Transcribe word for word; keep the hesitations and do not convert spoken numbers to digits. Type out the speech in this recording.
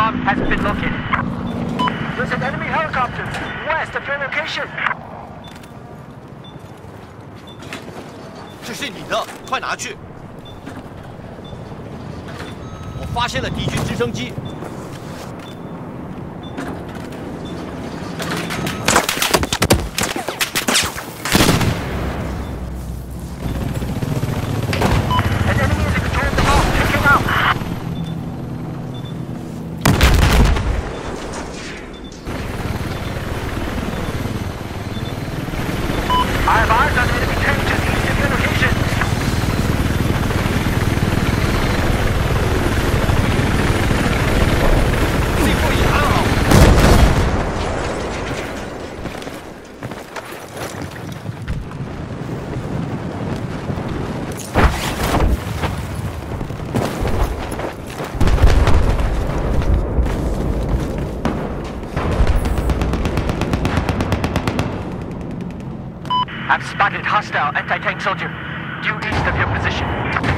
bomb has been located. There's an enemy helicopter west of your location. 这是你的，快拿去！我发现了敌军直升机。 I've spotted hostile anti-tank soldier due east of your position.